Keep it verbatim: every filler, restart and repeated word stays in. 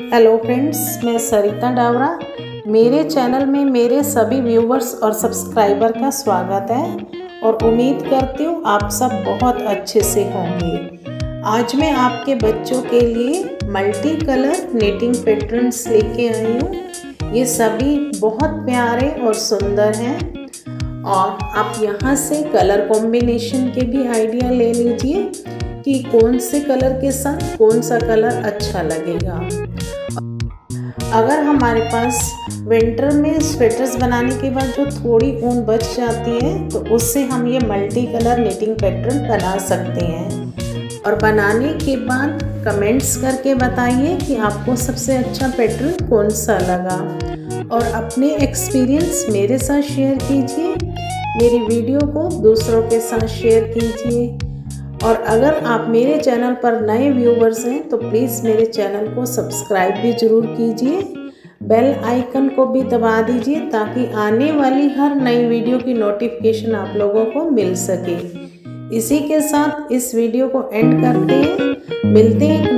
Hello friends, मैं सरिता डावरा। मेरे channel में मेरे सभी व्यूवर्स और सब्सक्राइबर का स्वागत है और उम्मीद करती हूँ आप सब बहुत अच्छे से होंगे। आज मैं आपके बच्चों के लिए मल्टी कलर निटिंग पैटर्न्स लेके आई हूँ। ये सभी बहुत प्यारे और सुंदर हैं और आप यहाँ से कलर कॉम्बिनेशन के भी आइडिया ले लीजिए कि कौन से कलर के साथ कौन सा कलर अच्छा लगेगा। अगर हमारे पास विंटर में स्वेटर्स बनाने के बाद जो थोड़ी ऊन बच जाती है तो उससे हम ये मल्टी कलर निटिंग पैटर्न बना सकते हैं। और बनाने के बाद कमेंट्स करके बताइए कि आपको सबसे अच्छा पैटर्न कौन सा लगा और अपने एक्सपीरियंस मेरे साथ शेयर कीजिए। मेरी वीडियो को दूसरों के साथ शेयर कीजिए और अगर आप मेरे चैनल पर नए व्यूवर्स हैं तो प्लीज़ मेरे चैनल को सब्सक्राइब भी ज़रूर कीजिए। बेल आइकन को भी दबा दीजिए ताकि आने वाली हर नई वीडियो की नोटिफिकेशन आप लोगों को मिल सके। इसी के साथ इस वीडियो को एंड करते हैं। मिलते हैं एक